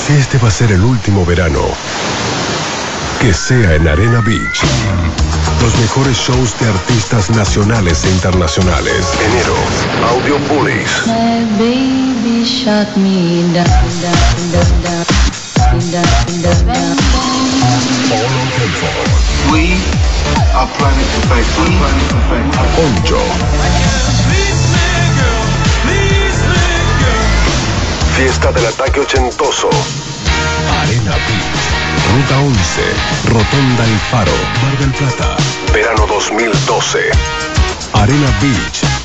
Si este va a ser el último verano, que sea en Arena Beach. Los mejores shows de artistas nacionales e internacionales. Enero, Audio Bullies. My baby shot me down. Polo Tempo. We are planning to Oncho. Fiesta del Ataque Ochentoso. Arena Beach. Ruta 11. Rotonda El Faro. Mar del Plata. Verano 2012. Arena Beach.